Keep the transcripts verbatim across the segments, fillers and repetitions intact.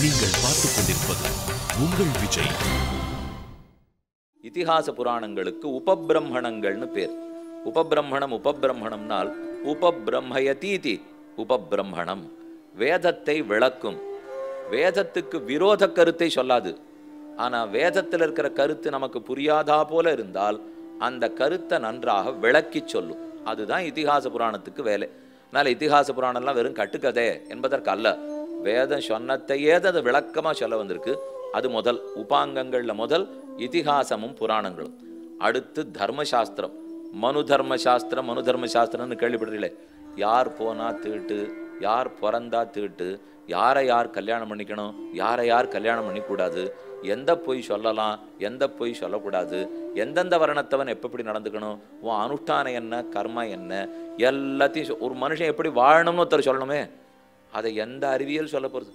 நீங்கள் பார்த்துக் கொண்டிருப்பது உங்கள் விஜய். இதிகாச புராணங்களுக்கு உபபிரம்மணங்கள்னு பேர். உபபிரம்மணம் உபபிரம்மணம்னால் உபபிரம்மயதீதி உபபிரம்மணம், வேதத்தை விளக்கும். வேதத்துக்கு விரோத கருத்தை சொல்லாது. ஆனா வேதத்தில் இருக்கிற கருத்து நமக்கு புரியாதா போல இருந்தால் அந்த கருத்தை நன்றாக விளக்கி சொல்லும். அதுதான் இதிகாச புராணத்துக்கு வேலை. அதனால இதிகாச புராணம்லாம் வெறும் கட்டுக்கதை என்பதற்கு அல்ல. வேதம் சொன்னத்தையே அதை விளக்கமா சொல்ல வந்திருக்கு. அது முதல் உபாங்கங்கள்ல முதல் இதிகாசமும் புராணங்களும். அடுத்து தர்மசாஸ்திரம், மனு தர்ம சாஸ்திரம். மனு தர்ம சாஸ்திரம்னு கேள்விப்படுறீங்களே, யார் போனா தீட்டு, யார் பிறந்தா தீட்டு, யாரை யார் கல்யாணம் பண்ணிக்கணும், யாரை யார் கல்யாணம் பண்ணிக்கூடாது, எந்த பொய் சொல்லலாம், எந்த பொய் சொல்லக்கூடாது, எந்தெந்த வர்ணத்தவன் எப்படி நடந்துக்கணும், உன் அனுஷ்டானம் என்ன, கர்மா என்ன, எல்லாத்தையும் ஒரு மனுஷன் எப்படி வாழணும்னு ஒருத்தர் சொல்லணுமே. அதை எந்த அறிவியல் சொல்ல போகிறது?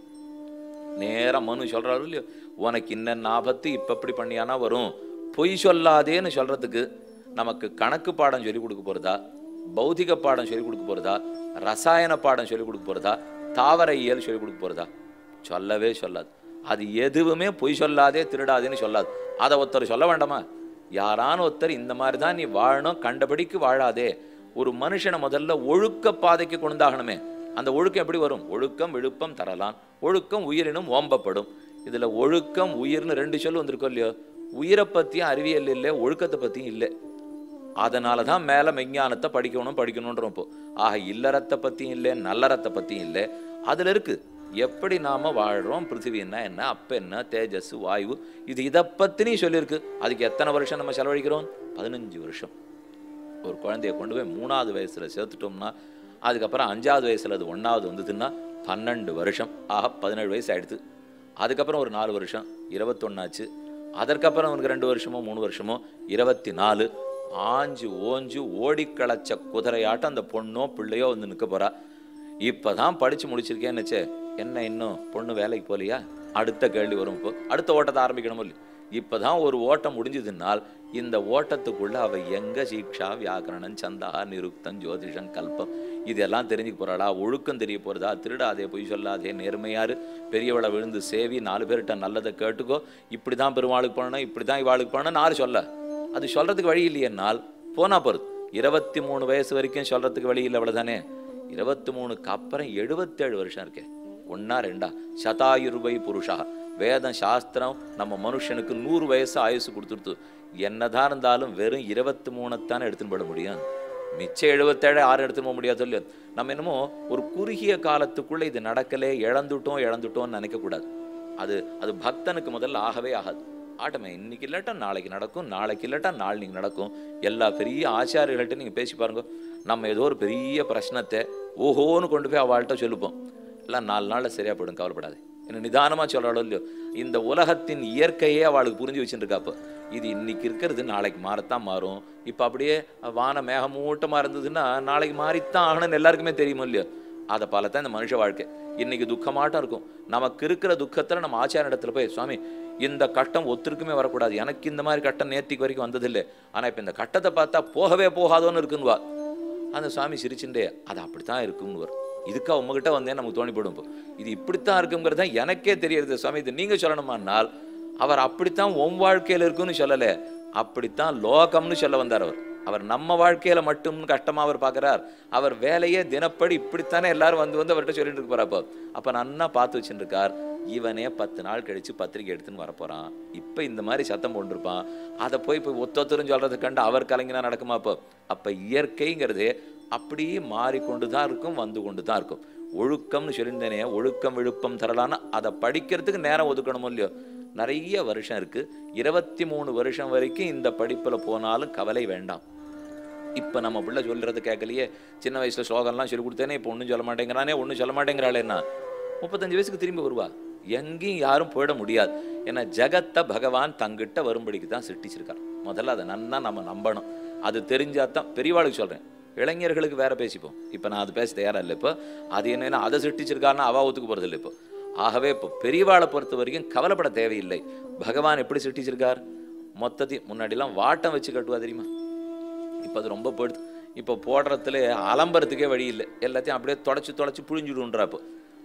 நேரம் மனு சொல்றாரு இல்லையோ, உனக்கு இன்னென்ன ஆபத்து இப்ப எப்படி பண்ணியானா வரும், பொய் சொல்லாதேன்னு சொல்றதுக்கு நமக்கு கணக்கு பாடம் சொல்லி கொடுக்க போறதா, பௌதிக பாடம் சொல்லி கொடுக்க போறதா, ரசாயன பாடம் சொல்லி கொடுக்க போறதா, தாவர இயல் சொல்லி கொடுக்க போறதா? சொல்லவே சொல்லாது. அது எதுவுமே பொய் சொல்லாதே திருடாதேன்னு சொல்லாது. அதை ஒருத்தர் சொல்ல வேண்டாமா? யாரான ஒருத்தர் இந்த மாதிரி தான் நீ வாழணும், கண்டபடிக்கு வாழாதே. ஒரு மனுஷனை முதல்ல ஒழுக்க பாதைக்கு கொண்டாகணுமே. அந்த ஒழுக்கம் எப்படி வரும்? ஒழுக்கம் விழுப்பம் தரலாம், ஒழுக்கம் உயிரினும் ஓம்பப்படும். இதுல ஒழுக்கம் உயிர்னு ரெண்டு சொல்லு வந்திருக்கோம் இல்லையோ. உயிரை பத்தியும் அறிவியல் இல்லை, ஒழுக்கத்தை பத்தியும் இல்லை. அதனாலதான் மேல மெஞ்ஞானத்தை படிக்கணும் படிக்கணும்ன்றோம். இப்போ ஆக இல்லறத்தை பத்தியும் இல்லை, நல்லறத்தை பத்தியும் இல்லை. அதுல இருக்கு எப்படி நாம வாழ்றோம், பிருத்திவின்னா என்ன, அப்ப என்ன, தேஜஸ், வாயு, இது இதை பத்தினி சொல்லியிருக்கு. அதுக்கு எத்தனை வருஷம் நம்ம செலவழிக்கிறோம்? பதினஞ்சு வருஷம். ஒரு குழந்தைய கொண்டு போய் மூணாவது வயசுல சேர்த்துட்டோம்னா, அதுக்கப்புறம் அஞ்சாவது வயசுல அது ஒன்னாவது வந்ததுன்னா பன்னெண்டு வருஷம். ஆக பதினேழு வயசு ஆயிடுது. அதுக்கப்புறம் ஒரு நாலு வருஷம் இருபத்தொன்னாச்சு. அதற்கப்புறம் அவனுக்கு ரெண்டு வருஷமோ மூணு வருஷமோ இருபத்தி நாலு. ஆஞ்சு ஓஞ்சு ஓடி களைச்ச குதிரையாட்டம் அந்த பொண்ணோ பிள்ளையோ வந்து நிற்க போறா. இப்பதான் படிச்சு முடிச்சிருக்கேன்னு வச்சே, என்ன இன்னும் பொண்ணு வேலைக்கு போலியா? அடுத்த கேள்வி வரும். இப்போ அடுத்த ஓட்டத்தை ஆரம்பிக்கணும் இல்லையா? இப்பதான் ஒரு ஓட்டம் முடிஞ்சதுனால் இந்த ஓட்டத்துக்குள்ள அவ எங்க சீக்ஷா, வியாக்கரணம், சந்தா, நிருக்தம், ஜோதிஷம், கல்பம் இதெல்லாம் தெரிஞ்சுக்க போறாளா? ஒழுக்கம் தெரிய போறதா? திருடாதே, பொய் சொல்லாதே, நேர்மையாரு, பெரியவளை விழுந்து சேவி, நாலு பேர்கிட்ட நல்லதை கேட்டுக்கோ, இப்படிதான் பெருமாளுக்கு பண்ணணும், இப்படிதான் இவாளுக்கு பண்ணணும் நாலு சொல்ல. அது சொல்றதுக்கு வழி இல்லையென்னால் போனா போறது. இருபத்தி மூணு வயசு வரைக்கும் சொல்றதுக்கு வழி இல்லை, அவ்வளவுதானே. இருபத்தி மூணுக்கு அப்புறம் எழுபத்தேழு வருஷம் இருக்கே. ஒன்னா ரெண்டா? சதாயுர்வை புருஷா. வேதம் சாஸ்திரம் நம்ம மனுஷனுக்கு நூறு வயசு ஆயுசு கொடுத்துருத்து. என்னதான் இருந்தாலும் வெறும் இருபத்தி மூணுத்தானே எடுத்துன்னு போட முடியும். மிச்சம் எழுபத்தேழு ஆறு எடுத்துன்னு போக முடியாது இல்லையோ. நம்ம என்னமோ ஒரு குறுகிய காலத்துக்குள்ள இது நடக்கலே, இழந்துட்டோம் இழந்துட்டோம்னு நினைக்க கூடாது. அது அது பக்தனுக்கு முதல்ல ஆகவே ஆகாது. ஆட்டமே இன்னைக்கு இல்லாட்டா நாளைக்கு நடக்கும், நாளைக்கு இல்லாட்டா நாளைக்கு நடக்கும். எல்லா பெரிய ஆச்சாரியர்கள்ட்ட நீங்க பேசி பாருங்க. நம்ம ஏதோ ஒரு பெரிய பிரச்சனத்தை ஓஹோன்னு கொண்டு போய் அவள்கிட்ட சொல்லுப்போம். எல்லாம் நாலு நாள்ல சரியா போயிடும், கவலைப்படாது. என்ன நிதானமா சொல்றாளோ இல்லையோ. இந்த உலகத்தின் இயற்கையே அவளுக்கு புரிஞ்சு வச்சுட்டு இருக்காப்போ. இது இன்னைக்கு இருக்கிறது நாளைக்கு மாறத்தான் மாறும். இப்ப அப்படியே வான மேகமூட்டமா இருந்ததுன்னா நாளைக்கு மாறித்தான் ஆகணும்னு எல்லாருக்குமே தெரியுமோ இல்லையோ. அதை போலத்தான் இந்த மனுஷ வாழ்க்கை. இன்னைக்கு துக்கமாட்டம் இருக்கும். நமக்கு இருக்கிற துக்கத்துல நம்ம ஆச்சார இடத்துல போய், சுவாமி இந்த கட்டம் ஒத்துருக்குமே வரக்கூடாது, எனக்கு இந்த மாதிரி கட்டம் நேத்திக்கு வரைக்கும் வந்ததில்லை, ஆனா இப்ப இந்த கட்டத்தை பார்த்தா போகவே போகாதோன்னு இருக்குன்னுவா. அந்த சுவாமி சிரிச்சுட்டே அது அப்படித்தான் இருக்கும்னு வரும். இதுக்கா உங்ககிட்ட வந்தேன் நமக்கு தோணிப்படும். இப்போ இது இப்படித்தான் இருக்குங்கிறத எனக்கே தெரியுது சுவாமி, இது நீங்க சொல்லணுமானால் அவர் அப்படித்தான் உன் வாழ்க்கையில இருக்குன்னு சொல்லல, அப்படித்தான் லோகம்னு சொல்ல வந்தார். அவர் அவர் நம்ம வாழ்க்கையில மட்டும் கஷ்டமா அவர் பார்க்கிறார். அவர் வேலையே தினப்படி இப்படித்தானே எல்லாரும் வந்து வந்து அவர்கிட்ட சொல்லிட்டு இருக்க போறாப்போ. அப்ப நன்னா பார்த்து வச்சுட்டு இருக்கார். இவனே பத்து நாள் கழிச்சு பத்திரிகை எடுத்துன்னு வரப்போறான். இப்ப இந்த மாதிரி சத்தம் போட்டிருப்பான். அதை போய் போய் ஒத்தொத்தரும் சொல்றது கண்டு அவர் கலைஞனா நடக்குமா? அப்போ அப்ப இயற்கைங்கிறது அப்படியே மாறிக்கொண்டுதான் இருக்கும், வந்து கொண்டுதான் இருக்கும். ஒழுக்கம்னு சொல்லியிருந்தேனே, ஒழுக்கம் விழுப்பம் தரலான்னா அதை படிக்கிறதுக்கு நேரம் ஒதுக்கணுமோ இல்லையோ. நிறைய வருஷம் இருக்கு. இருபத்தி மூணு வருஷம் வரைக்கும் இந்த படிப்புல போனாலும் கவலை வேண்டாம். இப்ப நம்ம பிள்ளை சொல்றது கேட்கலையே, சின்ன வயசுல ஸ்லோகம்லாம் சொல்லி கொடுத்தேனே, இப்ப ஒன்னும் சொல்ல மாட்டேங்கிறானே, ஒன்னும் சொல்ல மாட்டேங்கிறாளேன்னா முப்பத்தஞ்சு வயசுக்கு திரும்பி வருவா. எங்கேயும் யாரும் போயிட முடியாது. ஏன்னா ஜகத்தை பகவான் தங்கிட்ட வரும்படிக்கு தான் சிருஷ்டிச்சிருக்கார். முதல்ல அதை நன்னா நம்ம நம்பணும். அது தெரிஞ்சாதான். பெரியவாளுக்கு சொல்றேன், இளைஞர்களுக்கு வேற பேசிப்போம். இப்ப நான் அது பேச தயாரா இல்லை. இப்போ அது என்னன்னா அதை சிருஷ்டிச்சிருக்காருன்னா அவா ஒத்துக்கு போறது இல்லை. இப்போ ஆகவே இப்போ பெரியவாளை பொறுத்த வரைக்கும் கவலைப்பட தேவையில்லை. பகவான் எப்படி சிருஷ்டிச்சிருக்கார்? மொத்தத்தையும் முன்னாடிலாம் வாட்டம் வச்சு கட்டுவா தெரியுமா? இப்போ அது ரொம்ப போயிடுது. இப்போ போடுறதுல அலம்பரத்துக்கே வழி இல்லை. எல்லாத்தையும் அப்படியே தொடச்சி தொடச்சி புழிஞ்சுடுன்றா. இப்போ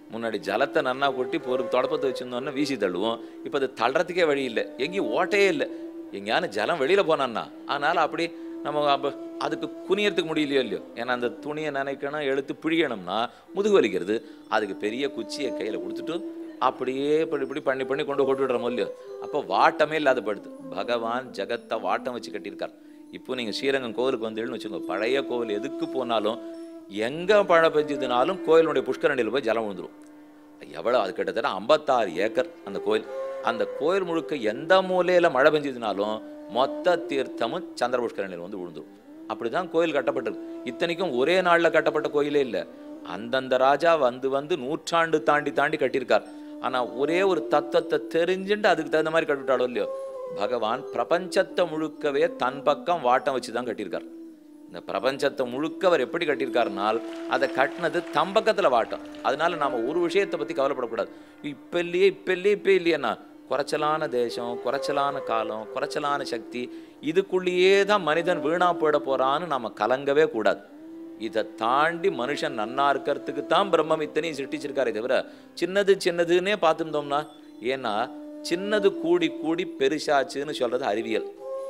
முன்னாடி ஜலத்தை நன்னா கொட்டி ஒரு தொடப்பத்தை வச்சுருந்தோன்னா வீசி தள்ளுவோம். இப்போ அது தள்ளுறதுக்கே வழி இல்லை, எங்கேயும் ஓட்டையே இல்லை. எங்கேயான ஜலம் வெளியில் போனான்னா அதனால் அப்படி நம்ம அப்போ அதுக்கு குனியறதுக்கு முடியலையோ இல்லையோ. ஏன்னா அந்த துணியை நினைக்கணும், எழுத்து பிழியணும்னா முதுகு வலிக்கிறது. அதுக்கு பெரிய குச்சியை கையில் கொடுத்துட்டு அப்படியே இப்படி இப்படி பண்ணி பண்ணி கொண்டு கொண்டு விடுறோமோ இல்லையோ. அப்போ வாட்டமே இல்லாத படுது. பகவான் ஜகத்தை வாட்டம் வச்சு கட்டியிருக்கார். இப்போ நீங்கள் ஸ்ரீரங்கம் கோவிலுக்கு வந்தீங்கன்னு வச்சுக்கோங்க, பழைய கோவில் எதுக்கு போனாலும் எங்கே மழை பெஞ்சதுனாலும் கோயிலுடைய புஷ்கரணியில் போய் ஜலம் விழுந்துடும். எவ்வளோ, அது கிட்டத்தட்ட ஐம்பத்தாறு ஏக்கர் அந்த கோயில். அந்த கோயில் முழுக்க எந்த மூலையில் மழை பெஞ்சதுனாலும் மொத்த தீர்த்தமும் சந்திர புஷ்கரணியில் வந்து விழுந்துடும். அப்படி தான் கோயில் கட்டப்பட்டது. இத்தனைக்கும் ஒரே நாளில் கட்டப்பட்ட கோயிலே இல்லை. அந்தந்த ராஜா வந்து வந்து நூற்றாண்டு தாண்டி தாண்டி கட்டியிருக்கார். ஆனால் ஒரே ஒரு தத்துவத்தை தெரிஞ்சுட்டு அதுக்கு தகுந்த மாதிரி கட்டிவிட்டாலோ இல்லையோ, பகவான் பிரபஞ்சத்தை முழுக்கவே தன் பக்கம் வாட்டம் வச்சு தான் கட்டியிருக்கார். இந்த பிரபஞ்சத்தை முழுக்க அவர் எப்படி கட்டியிருக்காருனால் அதை கட்டினது தம்பக்கத்தில் வாட்டம். அதனால நாம் ஒரு விஷயத்தை பற்றி கவலைப்படக்கூடாது. இப்போ இல்லையே இப்போ இல்லையே இப்போ இல்லையேண்ணா, குறைச்சலான தேசம், குறைச்சலான காலம், குறைச்சலான சக்தி, இதுக்குள்ளேயே தான் மனிதன் வீணா போயிட போகிறான்னு நாம் கலங்கவே கூடாது. இதை தாண்டி மனுஷன் நன்னா இருக்கிறதுக்கு தான் பிரம்மம் இத்தனையும் சிருஷ்டிச்சிருக்காரே தவிர சின்னது சின்னதுன்னே பார்த்துருந்தோம்னா. ஏன்னா சின்னது கூடி கூடி பெருசாச்சுன்னு சொல்கிறது அறிவியல்.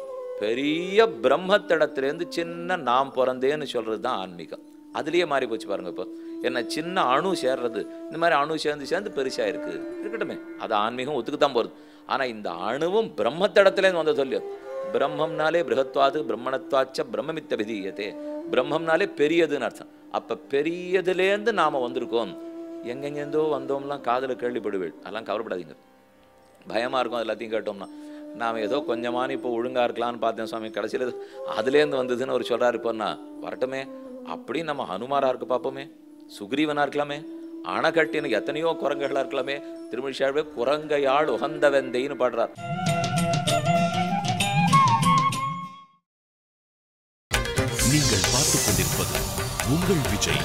பெரிய பிரம்மத்திடத்துலேருந்து சின்ன நாம் பிறந்தேன்னு சொல்கிறது தான் ஆன்மீகம். அதுலேயே மாறி போச்சு பாருங்க. இப்போ என்ன சின்ன அணு சேர்றது, இந்த மாதிரி அணு சேர்ந்து சேர்ந்து பெருசாக இருக்குது இருக்கட்டுமே, அது ஆன்மீகம் ஒத்துக்கு தான் போகிறது. ஆனால் இந்த அணுவும் பிரம்மத்திடத்துலேருந்து வந்த சொல்லியோ. பிரம்மம்னாலே பிருகத்வாது பிரம்மணத்வாச்ச பிரம்மமித்த விதீயத்தே. பிரம்மம்னாலே பெரியதுன்னு அர்த்தம். அப்போ பெரியதுலேருந்து நாம் வந்திருக்கோம். எங்கெங்கேருந்தோ வந்தோம்லாம் காதில் கேள்விப்படுவேன். அதெல்லாம் கவலைப்படாதீங்க. பயமாக இருக்கும் எல்லாத்தையும் கேட்டோம்னா. நாம் ஏதோ கொஞ்சமான இப்போ ஒழுங்காக இருக்கலான்னு பார்த்தேன் சுவாமி, கடைசியில் அதுலேருந்து வந்ததுன்னு ஒரு சொல்கிறாரு. இப்போன்னா வரட்டுமே, அப்படி நம்ம ஹனுமாராக இருக்க பார்ப்போமே, சுக்ரீவனாக இருக்கலாமே, அணைக்கட்டின்னு எத்தனையோ குரங்குகளாக இருக்கலாமே. திருமிழிசாழ்வே குரங்கையாள் உகந்த வெந்தைன்னு பாடுறார். நீங்கள் பார்த்துக் கொண்டிருப்பது உங்கள் விஜய்.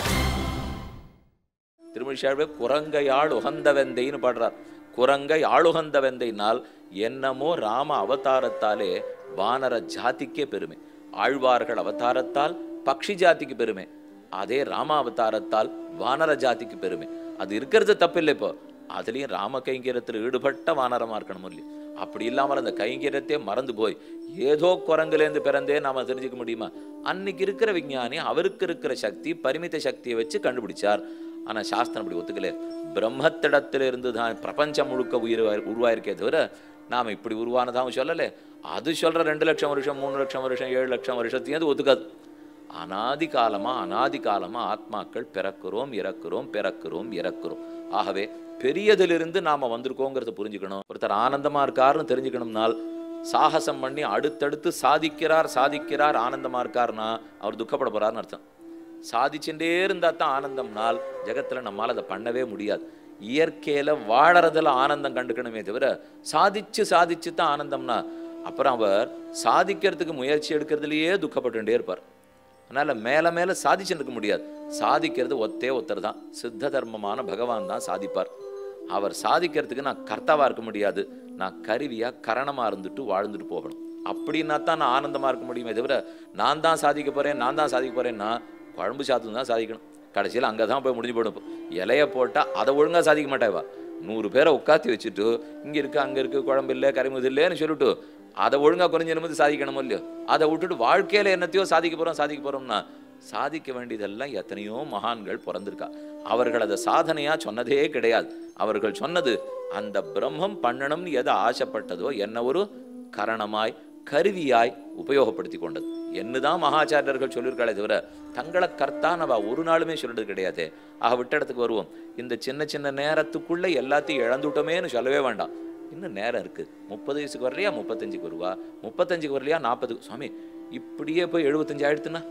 திருமிழிசாழ்வே குரங்கையாள் உகந்த வெந்தைன்னு பாடுறார். குரங்கை ஆளுகந்த வெந்தைனால் என்னமோ ராம அவதாரத்தாலே வானர ஜாதிக்கே பெருமை, ஆழ்வார்கள் அவதாரத்தால் பக்ஷி ஜாதிக்கு பெருமை, அதே ராம அவதாரத்தால் வானர ஜாதிக்கு பெருமை. அது இருக்கிறது தப்பில்லை. இப்போ அதுலேயும் ராம கைங்கரியத்தில் ஈடுபட்ட வானரமாக இருக்கணும் இல்லையா. அப்படி இல்லாமல் அந்த கைங்கரியத்தையே மறந்து போய் ஏதோ குரங்குலேருந்து பிறந்தே நாம் தெரிஞ்சுக்க முடியுமா? அன்னைக்கு இருக்கிற விஞ்ஞானி அவருக்கு இருக்கிற சக்தி பரிமித சக்தியை வச்சு கண்டுபிடிச்சார். ஆனால் சாஸ்திரம் அப்படி ஒத்துக்கல. பிரம்மத்திடத்திலிருந்து தான் பிரபஞ்சம் முழுக்க உயிர் உருவாயிருக்கே தவிர நாம் இப்படி உருவானதாகவும் சொல்லலை. அது சொல்கிற ரெண்டு லட்சம் வருஷம் மூணு லட்சம் வருஷம் ஏழு லட்சம் வருஷத்தையும் அது ஒத்துக்காது. அனாதி காலமாக அனாதி காலமாக ஆத்மாக்கள் பிறக்கிறோம் இறக்குறோம் பிறக்கிறோம் இறக்குறோம். ஆகவே பெரியதிலிருந்து நாம் வந்திருக்கோங்கிறத புரிஞ்சுக்கணும். ஒருத்தர் ஆனந்தமாக இருக்காருன்னு தெரிஞ்சுக்கணும்னால் சாகசம் பண்ணி அடுத்தடுத்து சாதிக்கிறார் சாதிக்கிறார் ஆனந்தமாக இருக்காருன்னா அவர் துக்கப்பட போகிறாருன்னு அர்த்தம். சாதிச்சுட்டே இருந்தால் தான் ஆனந்தம்னால் ஜகத்தில் நம்மளால் அதை பண்ணவே முடியாது. இயற்கையில் வாழறதில் ஆனந்தம் கண்டுக்கணுமே தவிர சாதிச்சு சாதிச்சு தான் ஆனந்தம்னா அப்புறம் அவர் சாதிக்கிறதுக்கு முயற்சி எடுக்கிறதுலையே துக்கப்பட்டுட்டே இருப்பார். அதனால் மேலே மேலே சாதிச்சுட்டு இருக்க முடியாது. சாதிக்கிறது ஒத்தே ஒருத்தர் தான், சித்த தர்மமான பகவான் தான் சாதிப்பார். அவர் சாதிக்கிறதுக்கு நான் கர்த்தாவாக இருக்க முடியாது, நான் கருவியாக கரணமாக இருந்துட்டு வாழ்ந்துட்டு போகணும். அப்படின்னா தான் நான் ஆனந்தமாக இருக்க முடியுமே தவிர நான் தான் சாதிக்க போகிறேன் நான் தான் சாதிக்க போகிறேன்னா குழம்பு சாத்து தான் சாதிக்கணும். கடைசியில் அங்கே தான் போய் முடிஞ்சு போடும். இலையை போட்டால் அதை ஒழுங்காக சாதிக்க மாட்டேவா. நூறு பேரை உட்காத்தி வச்சுட்டு இங்கே இருக்குது அங்கே இருக்குது குழம்பு இல்லை கறிமுது இல்லைன்னு சொல்லிட்டு அதை ஒழுங்காக குறைஞ்ச நிமிந்து சாதிக்கணுமோ இல்லையோ. அதை விட்டுட்டு வாழ்க்கையில் என்னத்தையோ சாதிக்க போகிறோம் சாதிக்க போகிறோம்னா சாதிக்க வேண்டியதெல்லாம் எத்தனையோ மகான்கள் பிறந்திருக்கா. அவர்கள் அதை சாதனையாக சொன்னதே கிடையாது. அவர்கள் சொன்னது அந்த பிரம்மம் பண்ணணும்னு எதை ஆசைப்பட்டதோ என்ன ஒரு கரணமாய் கருவியாய் உபயோகப்படுத்தி கொண்டது என்னதான் மகாச்சாரியர்கள் சொல்லியிருக்காளே தவிர தங்களை கர்த்தா நம்ம ஒரு நாளுமே சொல்றது கிடையாது. ஆக விட்ட இடத்துக்கு வருவோம். இந்த சின்ன சின்ன நேரத்துக்குள்ள எல்லாத்தையும் இழந்துட்டோமேன்னு சொல்லவே வேண்டாம். இன்னும் நேரம் இருக்கு. முப்பது வயசுக்கு வரலையா முப்பத்தஞ்சுக்கு வருவா, முப்பத்தஞ்சுக்கு வரலையா நாற்பதுக்கு. சுவாமி இப்படியே போய் எழுபத்தஞ்சு ஆயிடுத்துன்னா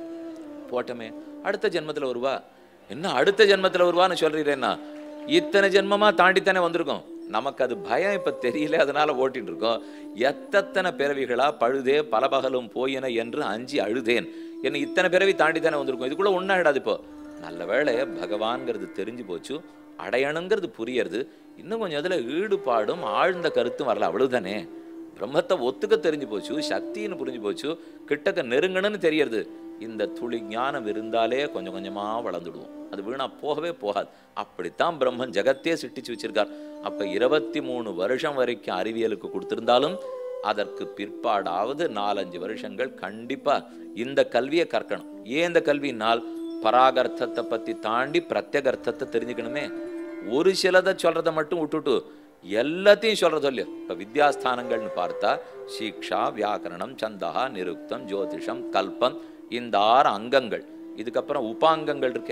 போட்டமே அடுத்த ஜென்மத்தில் வருவா. என்ன அடுத்த ஜென்மத்தில் வருவான்னு சொல்றீங்கன்னா இத்தனை ஜென்மமா தாண்டித்தானே வந்திருக்கோம். நமக்கு அது பயம் இப்ப தெரியல, அதனால ஓட்டிட்டு இருக்கோம். எத்தனை பிறவிகளா பழுதே பல பகலும் போயின என்று அஞ்சி அழுதேன். என்ன இத்தனை பிறவி தாண்டி தானே வந்திருக்கோம். இதுக்குள்ள ஒன்றும் ஆயிடாது. இப்போ நல்ல வேளை பகவான்கிறது தெரிஞ்சு போச்சு, அடையணுங்கிறது புரியறது. இன்னும் கொஞ்சம் அதில் ஈடுபாடும் ஆழ்ந்த கருத்தும் வரல, அவ்வளவுதானே. பிரம்மத்தை ஒத்துக்க தெரிஞ்சு போச்சு, சக்தின்னு புரிஞ்சு போச்சு, கிட்டக்க நெருங்கணும்னு தெரியறது. இந்த துளி ஞானம் இருந்தாலே கொஞ்சம் கொஞ்சமா வளர்ந்துடுவோம். அது வீணா போகவே போகாது. அப்படித்தான் பிரம்மன் ஜெகத்தே சிட்டிச்சு வச்சிருக்கார். அப்ப இருபத்தி மூணு வருஷம் வரைக்கும் அறிவியலுக்கு கொடுத்திருந்தாலும் அதற்கு பிற்பாடாவது நாலஞ்சு வருஷங்கள் கண்டிப்பா இந்த கல்வியை கற்கணும். ஏன் இந்த கல்வினால் பராகர்த்தத்தை பத்தி தாண்டி பிரத்யகர்த்தத்தை தெரிஞ்சுக்கணுமே. ஒரு சிலதை சொல்றதை மட்டும் விட்டுட்டு எல்லாத்தையும் சொல்றது இல்லையோ. இப்ப வித்யாஸ்தானங்கள்னு பார்த்தா சீக்ஷா, வியாக்கரணம், சந்தகா, நிருக்தம், ஜோதிஷம், கல்பம், இந்த ஆறு அங்கங்கள். இதுக்கப்புறம் உபாங்கங்கள் இருக்கே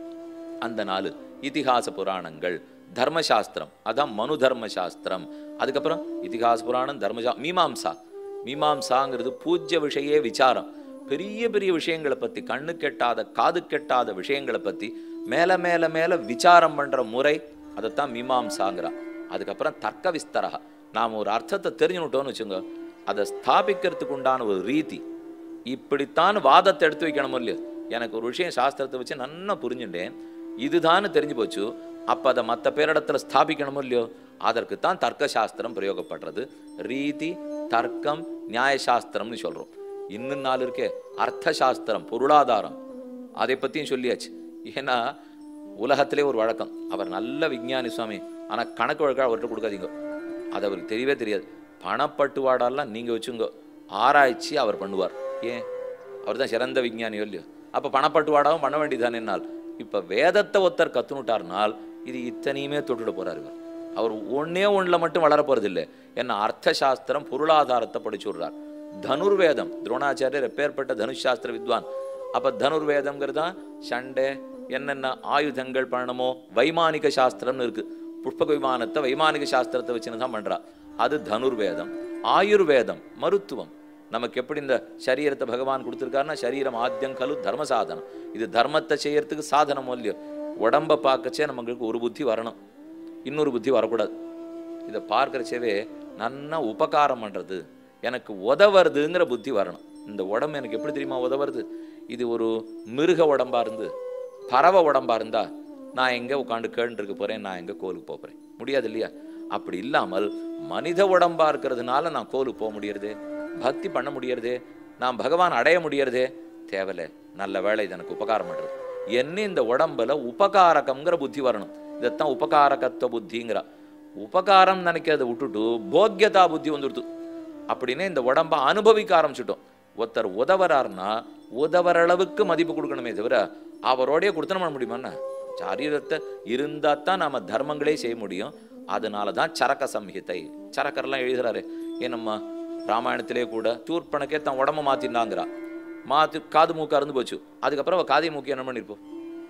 அந்த நாலு, இதிகாச புராணங்கள், தர்மசாஸ்திரம், அதான் மனு தர்மசாஸ்திரம். அதுக்கப்புறம் இதிகாச புராணம், தர்மசா, மீமாம்சா. மீமாம்சாங்கிறது பூஜ்ய விஷயே விசாரம். பெரிய பெரிய விஷயங்களை பத்தி, கண்ணு கெட்டாத காது கெட்டாத விஷயங்களை பத்தி மேல மேல மேல விசாரம் பண்ற முறை, அதைத்தான் மீமாம்சாங்கிறான். அதுக்கப்புறம் தர்க்க விஸ்தரா. நாம் ஒரு அர்த்தத்தை தெரிஞ்சுட்டோம்னு வச்சுங்க, அதை ஸ்தாபிக்கிறதுக்கு உண்டான ஒரு ரீதி. இப்படித்தான் வாதத்தை எடுத்து வைக்கணும் இல்லையோ. எனக்கு ஒரு விஷயம் சாஸ்திரத்தை வச்சு நல்லா புரிஞ்சுட்டேன், இதுதான் தெரிஞ்சு போச்சு, அப்போ அதை மற்ற பேரிடத்துல ஸ்தாபிக்கணும் இல்லையோ. அதற்குத்தான் தர்க்க சாஸ்திரம் பிரயோகப்படுறது. ரீதி, தர்க்கம், நியாயசாஸ்திரம்னு சொல்றோம். இன்னும் நாலு இருக்கே, அர்த்தசாஸ்திரம், பொருளாதாரம், அதை பற்றியும் சொல்லியாச்சு. ஏன்னா உலகத்திலே ஒரு வழக்கம், அவர் நல்ல விஞ்ஞானி சுவாமி, ஆனால் கணக்கு வழக்காக அவர்கிட்ட கொடுக்காதீங்க, அது அவருக்கு தெரியவே தெரியாது. பணப்பட்டுவாடெல்லாம் நீங்கள் வச்சுங்க, ஆராய்ச்சி அவர் பண்ணுவார். ஏன்? அவர் தான் சிறந்த விஞ்ஞானியோ இல்லையோ. அப்போ பணப்பட்டுவாடாவும் பண்ண வேண்டியதானே. என்னால் இப்போ வேதத்தை ஒருத்தர் கற்றுனுட்டார்னால் இது இத்தனையுமே தொட்டுட போகிறார் இவர். அவர் ஒன்றே ஒன்றில் மட்டும் வளர போகிறது இல்லை. என்ன அர்த்தசாஸ்திரம், பொருளாதாரத்தை படிச்சு விடுறார். தனுர்வேதம், துரோணாச்சாரியர் எப்பேற்பட்ட தனுஷாஸ்திர வித்வான். அப்போ தனுர்வேதம்ங்கிறது தான் சண்டை, என்னென்ன ஆயுதங்கள் பண்ணணுமோ, வைமானிக சாஸ்திரம்னு இருக்குது. புஷ்பக விமானத்தை வைமானிக சாஸ்திரத்தை வச்சுன்னு தான் பண்ணுறா. அது தனுர்வேதம். ஆயுர்வேதம் மருத்துவம். நமக்கு எப்படி இந்த சரீரத்தை பகவான் கொடுத்துருக்காருன்னா, சரீரம் ஆத்தியம் கலு தர்ம சாதனம். இது தர்மத்தை செய்யறதுக்கு சாதனம் இல்லையோ. உடம்பை பார்க்கச்சே நமக்கு ஒரு புத்தி வரணும், இன்னொரு புத்தி வரக்கூடாது. இதை பார்க்கறச்சவே நன்னா உபகாரம் பண்ணுறது, எனக்கு உதவுறதுங்கிற புத்தி வரணும். இந்த உடம்பு எனக்கு எப்படி தெரியுமா உதவுறது? இது ஒரு மிருக உடம்பா இருந்து, பறவை உடம்பா இருந்தா நான் எங்கே உட்காந்து கேட்டு இருக்க போகிறேன், நான் எங்கே கோலுக்கு போகிறேன், முடியாது இல்லையா? அப்படி இல்லாமல் மனித உடம்பா இருக்கிறதுனால நான் கோலுக்கு போக முடியறதே, பக்தி பண்ண முடியறதே, நான் பகவான் அடைய முடியறதே, தேவையில்லை, நல்ல வேலை, இது எனக்கு உபகாரம் பண்ணுறது. என்ன இந்த உடம்புல உபகாரகம்ங்கிற புத்தி வரணும். இதைத்தான் உபகாரகத்துவ புத்திங்கிறா. உபகாரம் நினைக்கிறத விட்டுட்டு போக்கியதா புத்தி வந்துடுது. அப்படின்னே இந்த உடம்பை அனுபவிக்க ஆரம்பிச்சுட்டோம். ஒருத்தர் உதவறாருன்னா உதவற அளவுக்கு மதிப்பு கொடுக்கணுமே தவிர அவரோடைய கொடுத்தன பண்ண முடியுமாண்ணா? சரீரத்தை இருந்தால் தான் நம்ம தர்மங்களே செய்ய முடியும். அதனால தான் சரக்க சம்ஹிதை, சரக்கரெல்லாம் எழுதுறாரு. ஏன்னம்மா ராமாயணத்திலே கூட சூர்பனக்கே தான் உடம்ப மாத்தினாங்கிறா. மாத்து காது மூக்கா இருந்து போச்சு. அதுக்கப்புறம் அவள் காதை மூக்கி என்ன பண்ணிருப்போம்?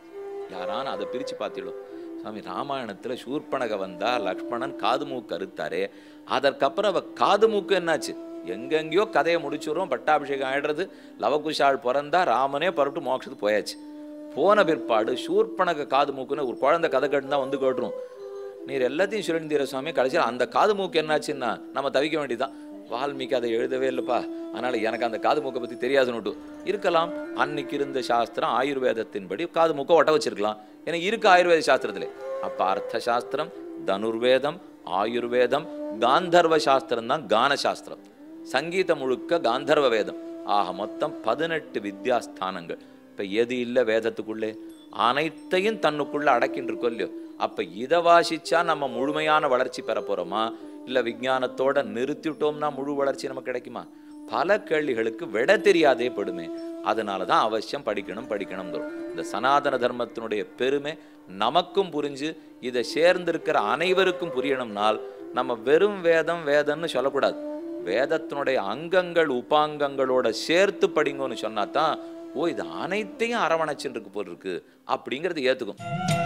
யாரான அதை பிரித்து பார்த்திடும். சாமி, ராமாயணத்தில் சூர்பனக வந்தா லக்ஷ்மணன் காது மூக்கு அறுத்தாரே, அதற்கப்புறம் அவள் காது மூக்கு என்னாச்சு? எங்கெங்கேயோ கதையை முடிச்சுடுறோம், பட்டாபிஷேகம் ஆயிடுறது, லவகுஷால் பிறந்தா ராமனே பரவிட்டு மோட்சத்துக்கு போயாச்சு. போன பிற்பாடு சூர்பனக காது மூக்குன்னு ஒரு குழந்தை கதை கேட்டுனா வந்து கேட்டுரும். நீர் எல்லாத்தையும் சொல்லியிருந்தீர சுவாமி, கடைசியில் அந்த காது மூக்கு என்னாச்சுன்னா நம்ம தவிக்க வேண்டியதுதான். வால்மீகி அதை எழுதவே இல்லைப்பா, அதனால எனக்கு அந்த காது மூக்கை பற்றி தெரியாதுன்னுட்டு இருக்கலாம். அன்னைக்கு இருந்த சாஸ்திரம் ஆயுர்வேதத்தின்படி காது மூக்கை ஒட்ட வச்சிருக்கலாம். ஏன்னா இருக்கு ஆயுர்வேத சாஸ்திரத்திலே. அப்ப அர்த்த சாஸ்திரம், தனுர்வேதம், ஆயுர்வேதம், காந்தர்வ சாஸ்திரம் தான் கான சாஸ்திரம். சங்கீதம் முழுக்க காந்தர்வ வேதம். ஆக மொத்தம் பதினெட்டு வித்யாஸ்தானங்கள். இப்ப எது இல்லை வேதத்துக்குள்ளே? அனைத்தையும் தன்னுக்குள்ள அடக்கின்னு இருக்கோ இல்லையோ. அப்ப இதை வாசிச்சா நம்ம முழுமையான வளர்ச்சி பெற போறோமா, இல்ல விஞ்ஞானத்தோட நிறுத்திட்டோம்னா முழு வளர்ச்சி நமக்கு கிடைக்குமா? பல கேள்விகளுக்கு விட தெரியாதே படுமே. அதனாலதான் அவசியம் படிக்கணும் படிக்கணும். இந்த சனாதன தர்மத்தினுடைய பெருமை நமக்கும் புரிஞ்சு இதை சேர்ந்திருக்கிற அனைவருக்கும் புரியணும்னால் நம்ம வெறும் வேதம் வேதம்னு சொல்லக்கூடாது. வேதத்தினுடைய அங்கங்கள் உபாங்கங்களோட சேர்த்து படிங்கன்னு சொன்னாதான், ஓ இது அனைத்தையும் அரவணைச்சுன்னு இருக்கு போல் இருக்கு அப்படிங்கிறது ஏத்துக்கும்.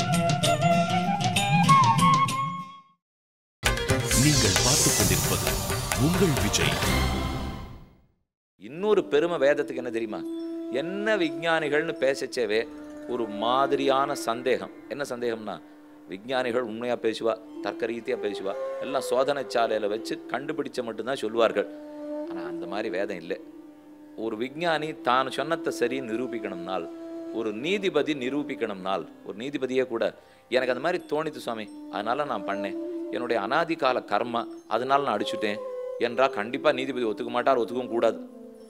நீங்கள் பார்த்துக் கொண்டிருப்பது உங்கள் விஜய். இன்னொரு பெருமை வேதத்துக்கு என்ன தெரியுமா? என்ன விஞ்ஞானிகள்னு பேசச்சேவே ஒரு மாதிரியான சந்தேகம். என்ன சந்தேகம்னா, விஞ்ஞானிகள் உண்மையா பேசுவா, தர்க்க ரீதியா பேசுவா, எல்லாம் சோதனை சாலையில வச்சு கண்டுபிடிச்ச மட்டும்தான் சொல்லுவார்கள். ஆனா அந்த மாதிரி வேதம் இல்லை. ஒரு விஞ்ஞானி தான் சொன்னத்தை சரி நிரூபிக்கணும்னால், ஒரு நீதிபதி நிரூபிக்கணும்னால், ஒரு நீதிபதியே கூட எனக்கு அந்த மாதிரி தோணித்து சுவாமி, அதனால நான் பண்ணேன், என்னுடைய அனாதி கால கர்மா அதனால நான் அடிச்சுட்டேன் என்றா கண்டிப்பா நீதிபதி ஒத்துக்க மாட்டார், ஒத்துக்கவும் கூடாது.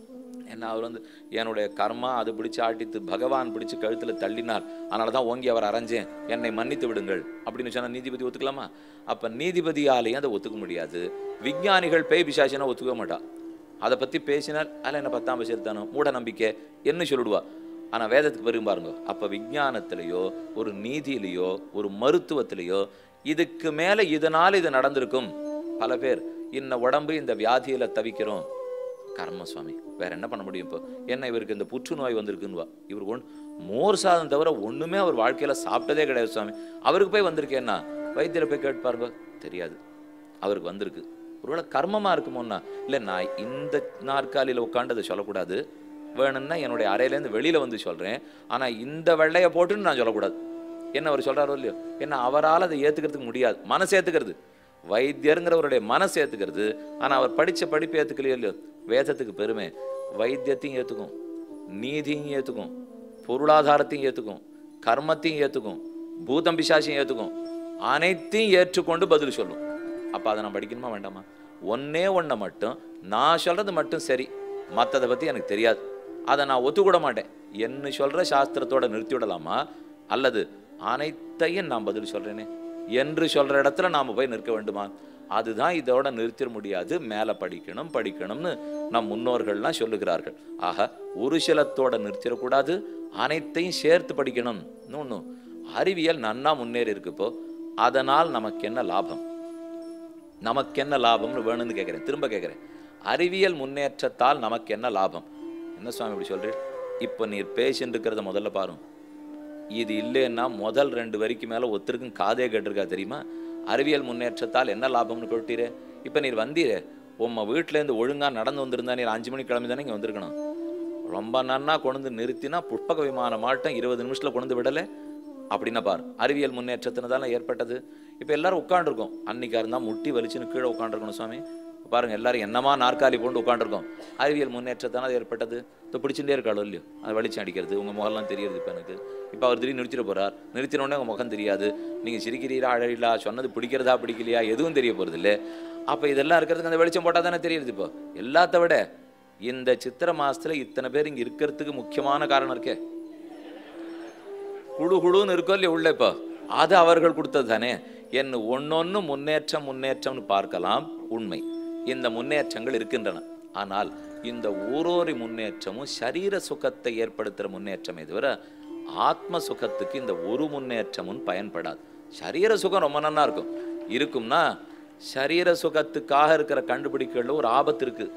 என்ன அவர் வந்து என்னுடைய கர்மா அது பிடிச்சு ஆட்டித்து பகவான் பிடிச்சு கழுத்துல தள்ளினார், அதனால தான் ஓங்கி அவர் அரைஞ்சேன், என்னை மன்னித்து விடுங்கள் அப்படின்னு சொன்னா நீதிபதி ஒத்துக்கலாமா? அப்ப நீதிபதியாலையும் அதை ஒத்துக்க முடியாது. விஞ்ஞானிகள் பேய் பிசாசினா ஒத்துக்க மாட்டா. அதை பத்தி பேசினால் அதில் என்ன பத்தாம் பட்சத்தானோ மூட நம்பிக்கை என்ன சொல்லிடுவா. ஆனா வேதத்துக்கு பெரும் பாருங்க, அப்ப விஞ்ஞானத்திலேயோ ஒரு நீதியிலேயோ ஒரு மருத்துவத்திலேயோ இதுக்கு மேல இதனால இது நடந்திருக்கும். பல பேர் இன்ன உடம்பு இந்த வியாதியில தவிக்கிறோம், கர்ம சுவாமி, வேற என்ன பண்ண முடியும்? இப்போ என்ன இவருக்கு இந்த புற்றுநோய் வந்திருக்குன்னுவா. இவருக்கு ஒன்று மோர் சாதம் தவிர ஒண்ணுமே அவர் வாழ்க்கையில சாப்பிட்டதே கிடையாது சுவாமி, அவருக்கு போய் வந்திருக்கேன்னா வைத்தியரை போய் கேட்டு பாருங்க, தெரியாது அவருக்கு வந்திருக்கு. ஒருவேளை கர்மமா இருக்குமோன்னா, இல்லை நான் இந்த நாற்காலியில் உட்காண்டதை சொல்லக்கூடாது, வேணும்னா என்னுடைய அறையிலேருந்து வெளியில வந்து சொல்றேன், ஆனா இந்த வெள்ளையை போட்டுன்னு நான் சொல்லக்கூடாது. என்ன அவர் சொல்றாரோ இல்லையோ, என்ன அவரால் அதை ஏத்துக்கிறதுக்கு முடியாது. மனசு ஏத்துக்கிறது, வைத்தியருங்கிறவருடைய மனசு ஏத்துக்கிறது. ஆனா அவர் படிச்ச படிப்பு ஏத்துக்கலையோ இல்லையோ. வேதத்துக்கு பெருமை, வைத்தியத்தையும் ஏத்துக்கும், நீதியும் ஏத்துக்கும், பொருளாதாரத்தையும் ஏத்துக்கும், கர்மத்தையும் ஏத்துக்கும், பூதம் பிசாசையும் ஏத்துக்கும், அனைத்தையும் ஏற்றுக்கொண்டு பதில் சொல்லும். அப்ப அதை நான் படிக்கணுமா வேண்டாமா? ஒன்னே ஒன்றை மட்டும் நான் சொல்றது மட்டும் சரி, மற்றதை பத்தி எனக்கு தெரியாது, அதை நான் ஒத்துக்கூட மாட்டேன் என்ன சொல்ற சாஸ்திரத்தோட நிறுத்தி விடலாமா? அல்லது அனைத்தையும் நான் பதில் சொல்றேனே என்று சொல்ற இடத்துல நாம போய் நிற்க வேண்டுமா? அதுதான் இதோட நிறுத்திட முடியாது. மேல படிக்கணும் படிக்கணும்னு நம் முன்னோர்கள்லாம் சொல்லுகிறார்கள். ஆக ஒரு சிலத்தோட நிறுத்திடக்கூடாது, அனைத்தையும் சேர்த்து படிக்கணும். இன்னொன்னு, அறிவியல் நன்னா முன்னேறி இருக்குப்போ அதனால் நமக்கு என்ன லாபம், நமக்கு என்ன லாபம்னு வேணும்னு கேட்கிறேன், திரும்ப கேட்கிறேன். அறிவியல் முன்னேற்றத்தால் நமக்கு என்ன லாபம்? என்ன சுவாமி இப்படி சொல்றீர்? இப்போ நீர் பேசின்னு இருக்கிறத முதல்ல பாருங்க. இது இல்லைன்னா முதல் ரெண்டு வரைக்கும் மேல ஒருத்தருக்கும் காதே கேட்டிருக்கா தெரியுமா? அறிவியல் முன்னேற்றத்தால் என்ன லாபம்னு கேட்டீரே. இப்போ நீர் வந்தீரே, உம்ம வீட்டிலேருந்து ஒழுங்கா நடந்து வந்திருந்தா நீர் அஞ்சு மணிக்கு கிளம்பி தானே இங்கே வந்திருக்கணும். ரொம்ப நன்னா கொண்டு நிறுத்தினா புஷ்பக விமானம் மாட்டம் இருபது நிமிஷத்துல கொண்டு விடலை அப்படின்னா பாரு, அறிவியல் முன்னேற்றத்தினதால ஏற்பட்டது. இப்போ எல்லாரும் உட்காந்துருக்கோம், அன்னைக்கா இருந்தால் முட்டி வலிச்சுன்னு கீழே உட்காந்துருக்கணும் சுவாமி. பாருங்க எல்லாரும் என்னமா நாற்காலி போட்டு உட்காந்துருக்கோம், அறிவியல் முன்னேற்றத்தானே ஏற்பட்டது. இப்போ பிடிச்சுட்டே இருக்காளோ இல்லையோ, அது வெளிச்சம் அடிக்கிறது, உங்க முகம்லாம் தெரியுது. இப்போ எனக்கு இப்போ அவர் திடீர்னு நிறுத்திட போறார், நிறுத்தினோடனே உங்க முகம் தெரியாது, நீங்க சிரிக்கிறீரா அழகிலா, சொன்னது பிடிக்கிறதா பிடிக்கலையா எதுவும் தெரிய போறது இல்லை. அப்போ இதெல்லாம் இருக்கிறதுக்கு அந்த வெளிச்சம் போட்டால் தானே தெரியுது. இப்போ எல்லாத்த விட இந்த சித்திரை மாசத்துல இத்தனை பேர் இங்க இருக்கிறதுக்கு முக்கியமான காரணம் இருக்கே, குழு குழுன்னு இருக்கோ இல்லையா உள்ள, இப்போ அது அவர்கள் கொடுத்தது தானே. என்ன ஒன்னொன்னு முன்னேற்றம் முன்னேற்றம்னு பார்க்கலாம், உண்மை இந்த முன்னேற்றங்கள் இருக்கின்றன. ஆனால் இந்த ஓரோரி முன்னேற்றமும் சரீர சுகத்தை ஏற்படுத்துகிற முன்னேற்றமே தவிர ஆத்ம சுகத்துக்கு இந்த ஒரு முன்னேற்றமும் பயன்படாது. சரீர சுகம் ரொம்ப நல்லா இருக்கும் இருக்கும்னா, சரீர சுகத்துக்காக இருக்கிற கண்டுபிடிக்கல ஒரு ஆபத்து இருக்கு.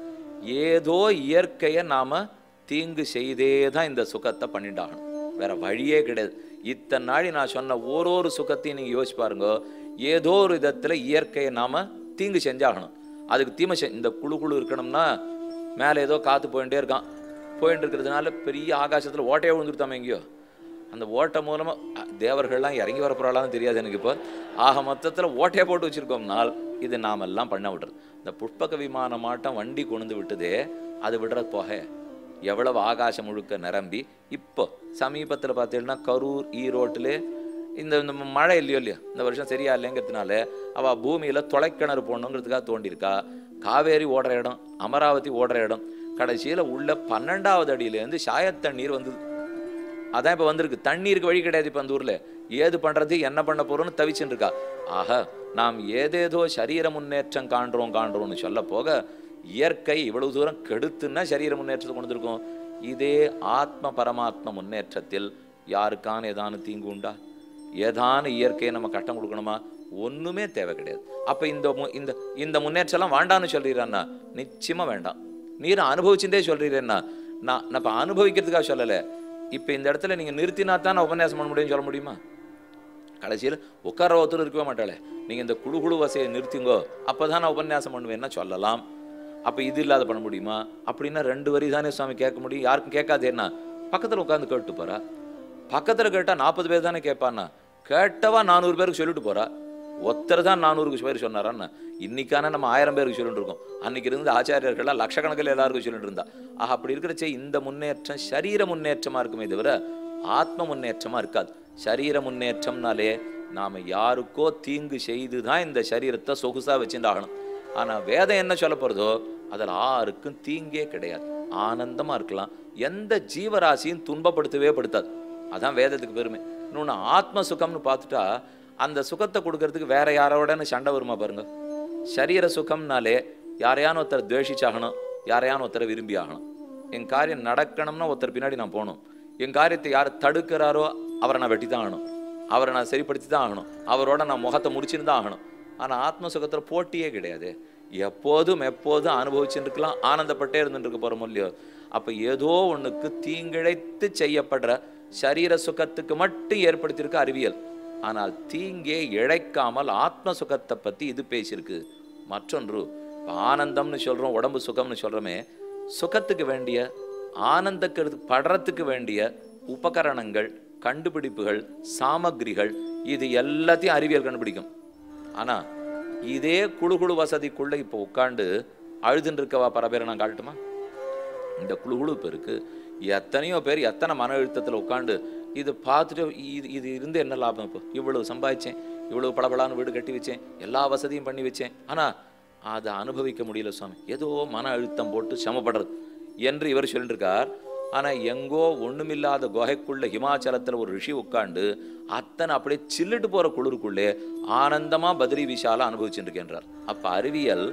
ஏதோ இயற்கையை நாம தீங்கு செய்தே தான் இந்த சுகத்தை பண்ணிட்டாகணும், வேற வழியே கிடையாது. இத்தனை நாளி நான் சொன்ன ஓரொரு சுகத்தையும் நீங்க யோசிச்சு பாருங்க, ஏதோ ஒரு விதத்துல இயற்கையை நாம தீங்கு செஞ்சாகணும். அதுக்கு தீமை செ இந்த குழு குழு இருக்கணும்னா மேலே ஏதோ காத்து போயிட்டே இருக்கான், போயிட்டு இருக்கிறதுனால பெரிய ஆகாசத்துல ஓட்டையே விழுந்துருத்தாம எங்கேயோ, அந்த ஓட்டை மூலமா தேவர்கள்லாம் இறங்கி வரப்போறாளான்னு தெரியாது எனக்கு. இப்போ ஆக மொத்தத்துல ஓட்டையை போட்டு வச்சிருக்கோம்னால் இது நாமெல்லாம் பண்ண விடுறது. இந்த புஷ்பக விமான மாட்டம் வண்டி கொண்டு விட்டுதே, அது விடுற போக எவ்வளவு ஆகாசம் முழுக்க நிரம்பி. இப்போ சமீபத்தில் பார்த்தீங்கன்னா கரூர் ஈரோட்டிலே இந்த இந்த மழை இல்லையோ இல்லையா, இந்த வருஷம் சரியா இல்லைங்கிறதுனால அவள் பூமியில் தொலைக்கிணறு போடணுங்கிறதுக்காக தோண்டியிருக்கா. காவேரி ஓடுற இடம், அமராவதி ஓடுற இடம், கடைசியில் உள்ள பன்னெண்டாவது அடியிலேருந்து சாயத்தண்ணீர் வந்தது. அதான் இப்போ வந்திருக்கு. தண்ணீருக்கு வழி கிடையாது இப்போ அந்த ஊரில். ஏது பண்ணுறது என்ன பண்ண போகிறோன்னு தவிச்சுன்னு இருக்கா. ஆக நாம் ஏதேதோ சரீர முன்னேற்றம் காண்றோம் காண்றோம்னு சொல்ல போக இயற்கை இவ்வளவு தூரம் கெடுத்துன்னா சரீர முன்னேற்றத்தை கொண்டு வந்திருக்கோம். இதே ஆத்ம பரமாத்ம முன்னேற்றத்தில் யாருக்கான ஏதானு தீங்கு உண்டா? ஏதான இயற்கையை நம்ம கட்டம் கொடுக்கணுமா? ஒண்ணுமே தேவை கிடையாது. அப்ப இந்த இந்த இந்த முன்னேற்றம் எல்லாம் வேண்டான்னு சொல்றீரான்னா நிச்சயமா வேண்டாம். நீர் அனுபவிச்சுட்டே சொல்றீரேன்னா நான் இப்ப அனுபவிக்கிறதுக்காக சொல்லலை. இப்ப இந்த இடத்துல நீங்க நிறுத்தினா தான் நான் உபன்யாசம் பண்ண முடியும்னு சொல்ல முடியுமா? கடைசியில் உட்கார ஒருத்தர் இருக்கவே மாட்டாளே, நீங்க இந்த குழு குழு வசையை நிறுத்திங்கோ அப்பதான் நான் உபன்யாசம் பண்ணுவேன்னா சொல்லலாம். அப்ப இது இல்லாத பண்ண முடியுமா? அப்படின்னா ரெண்டு வரி தானே சுவாமி கேட்க முடியும், யாருக்கும் கேட்காது. என்ன பக்கத்துல உட்காந்து கேட்டு போறா, பக்கத்துல கேட்டா நாற்பது பேர் தானே கேட்பான்னா, கேட்டவா நானூறு பேருக்கு சொல்லிட்டு போறா. ஒருத்தர் தான் நானூறுக்கு பேர் சொன்னாரான்னா, இன்னைக்கான நம்ம ஆயிரம் பேருக்கு சொல்லிட்டு இருக்கோம். அன்னைக்கு இருந்த ஆச்சாரியர்கள்லாம் லட்சக்கணக்கில் எல்லாருக்கும் சொல்லிட்டு இருந்தா. ஆஹ் அப்படி இருக்கிறச்சே இந்த முன்னேற்றம் சரீர முன்னேற்றமா இருக்குமே தவிர ஆத்ம முன்னேற்றமா இருக்காது. சரீர முன்னேற்றம்னாலே நாம யாருக்கோ தீங்கு செய்துதான் இந்த சரீரத்தை சொகுசா வச்சுட்டு ஆகணும். ஆனா வேதம் என்ன சொல்ல போறதோ அதில் யாருக்கும் தீங்கே கிடையாது. ஆனந்தமா இருக்கலாம். எந்த ஜீவராசியும் துன்பப்படுத்தவே படுத்தாது. அதான் வேதத்துக்கு பெருமை. இன்னொன்று ஆத்ம சுகம்னு பார்த்துட்டா அந்த சுகத்தை கொடுக்கறதுக்கு வேற யாரோடன்னு சண்டை வருமா பாருங்க. சரீர சுகம்னாலே யாரையான ஒருத்தர் துவேஷிச்சாகணும், யாரையான ஒருத்தரை விரும்பி ஆகணும். என் காரியம் நடக்கணும்னா ஒருத்தர் பின்னாடி நான் போகணும். என் காரியத்தை யார் தடுக்கிறாரோ அவரை நான் வெட்டி தான் ஆகணும், அவரை நான் சரிப்படுத்தி தான் ஆகணும், அவரோட நான் முகத்தை முடிச்சுன்னு தான் ஆகணும். ஆனால் ஆத்ம சுகத்தில் போட்டியே கிடையாது. எப்போதும் எப்போதும் அனுபவிச்சுட்டு இருக்கலாம், ஆனந்தப்பட்டே இருந்துட்டு இருக்க போகிறோமோ இல்லையோ. அப்போ ஏதோ ஒன்றுக்கு தீங்கிழைத்து செய்யப்படுற சரீர சுகத்துக்கு மட்டும் ஏற்படுத்தியிருக்க அறிவியல். ஆனால் தீங்கே இழைக்காமல் ஆத்ம சுகத்தை பற்றி இது பேசியிருக்கு. மற்றொன்று ஆனந்தம்னு சொல்கிறோம், உடம்பு சுகம்னு சொல்கிறோமே, சுகத்துக்கு வேண்டிய ஆனந்தக்கு படுறதுக்கு வேண்டிய உபகரணங்கள், கண்டுபிடிப்புகள், சாமகிரிகள், இது எல்லாத்தையும் அறிவியல் கண்டுபிடிக்கும். ஆனால் இதே குழு குழு வசதிக்குள்ளே இப்போ உட்காந்து அழுதுன்னு இருக்கவா பல பேரை நான் காட்டட்டுமா? இந்த குழு குழு இப்போ இருக்குது. எத்தனையோ பேர் எத்தனை மன அழுத்தத்தில் உட்காந்து இது பார்த்துட்டு இது இது இருந்து என்ன லாபம்? இப்போ இவ்வளவு சம்பாதிச்சேன், இவ்வளவு பளபளான்னு வீடு கட்டி வச்சேன், எல்லா வசதியும் பண்ணி வச்சேன், ஆனால் அதை அனுபவிக்க முடியல சுவாமி, ஏதோ மன அழுத்தம் போட்டு சமப்படுறது என்று இவர் சொல்லிட்டு இருக்கார். ஆனால் எங்கோ ஒன்றுமில்லாத குகைக்குள்ள ஹிமாச்சலத்தில் ஒரு ரிஷி உட்காண்டு அத்தனை அப்படியே சில்லிட்டு போகிற குளிருக்குள்ளே ஆனந்தமாக பத்ரி விஷால அனுபவிச்சுட்டு இருக்கின்றார். அப்போ அறிவியல்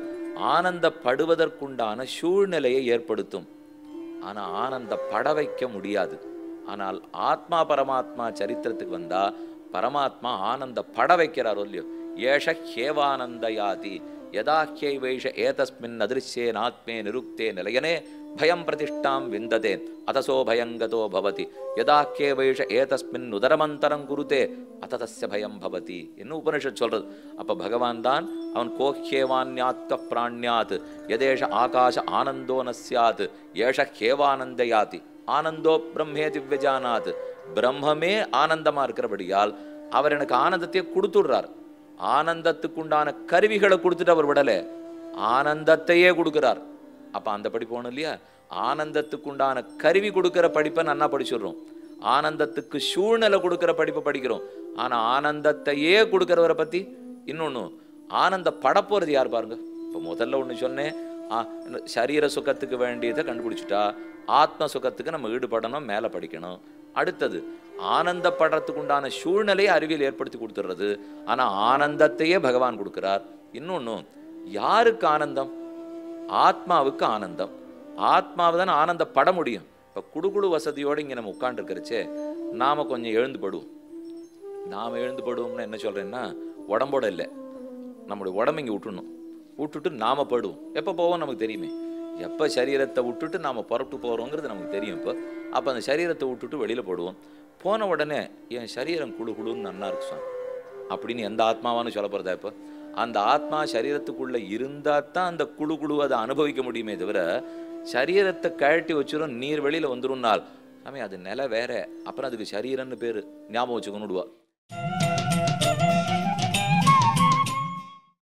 ஆனந்தப்படுவதற்குண்டான சூழ்நிலையை ஏற்படுத்தும், ஆனால் ஆனந்த பட வைக்க முடியாது. ஆனால் ஆத்மா பரமாத்மா சரித்திரத்துக்கு வந்தா பரமாத்மா ஆனந்த பட வைக்கிறாரோ இல்லையோ. ஏஷ ஹேவானந்த யாதி யதா ஹ்யைவைஷ ஏதஸ்மின் அதிருஷ்யேன் ஆத்மே நிருக்தே நிலையனே பயம் பிரதிஷ்டாம் விந்ததே அதசோ பயங்கதோ பவதி யதா ஹ்யைவைஷ ஏதஸ்மின் உதரமந்தரம் குருதே அததஸ்ய பயம் பவதி என்ன உபனிஷத் சொல்றது. அப்ப பகவான் தான் அவன் கோஹ்யேவான்யாத்க பிராண்யாத் யதேஷ ஆகாஷ ஆனந்தோ நஸ்யாத் ஏஷ ஹேவானந்த யாதி ஆனந்தோ பிரம்மே திவ்யஜானாத். பிரம்மமே ஆனந்தமா இருக்கிறபடியால் அவர் எனக்கு ஆனந்தத்தையே கொடுத்துடுறார். ஆனந்தத்துக்குண்டான கருவிகளை கொடுத்துட்டு அவர் விடல, ஆனந்தத்தையே கொடுக்கிறார். அப்ப அந்த படிப்பு போகணும் இல்லையா? ஆனந்தத்துக்குண்டான கருவி கொடுக்கிற படிப்பை நல்லா படிச்சுடுறோம், ஆனந்தத்துக்கு சூழ்நிலை கொடுக்கிற படிப்பை படிக்கிறோம். ஆனா ஆனந்தத்தையே கொடுக்கிறவரை பத்தி இன்னொன்னு ஆனந்த படப்போறது யார் பாருங்க. இப்ப முதல்ல ஒண்ணு சொன்னேன், சரீர சுகத்துக்கு வேண்டியதை கண்டுபிடிச்சிட்டா ஆத்ம சுகத்துக்கு நம்ம ஈடுபடணும், மேல படிக்கணும். அடுத்தது ஆனந்தப்படுறதுக்கு உண்டான சூழ்நிலையை அறிவியல் ஏற்படுத்தி கொடுத்துடுறது. ஆனா ஆனந்தத்தையே பகவான் கொடுக்கிறார். இன்னொன்னு யாருக்கு ஆனந்தம்? ஆத்மாவுக்கு ஆனந்தம். ஆத்மாவை தான் ஆனந்தப்பட முடியும். இப்ப குடுகுடு வசதியோடு இங்க நம்ம உட்கார்ந்து இருக்கிறச்சே நாம கொஞ்சம் எழுந்துபடுவோம். நாம எழுந்துபடுவோம்னா என்ன சொல்றேன்னா, உடம்போட இல்லை, நம்முடைய உடம்பு இங்க விட்டுணும், விட்டுட்டு நாம படுவோம். எப்ப போவோம் நமக்கு தெரியுமே. எப்போ சரீரத்தை விட்டுட்டு நாம் புறப்பட்டு போகிறோங்கிறது நமக்கு தெரியும். இப்போ அப்போ அந்த சரீரத்தை விட்டுட்டு வெளியில் போடுவோம். போன உடனே என் சரீரம் குழு குழுன்னு நன்னா இருக்கு சார் அப்படின்னு எந்த ஆத்மாவானு சொல்ல போகிறதா? இப்போ அந்த ஆத்மா சரீரத்துக்குள்ளே இருந்தால் தான் அந்த குழு குழு அதை அனுபவிக்க முடியுமே தவிர சரீரத்தை கழட்டி வச்சிடும் நீர் வெளியில் வந்துடும்னால் சாமி அது நிலை வேற, அப்புறம் அதுக்கு சரீரம்னு பேர் ஞாபகம் வச்சுக்கணுடுவா.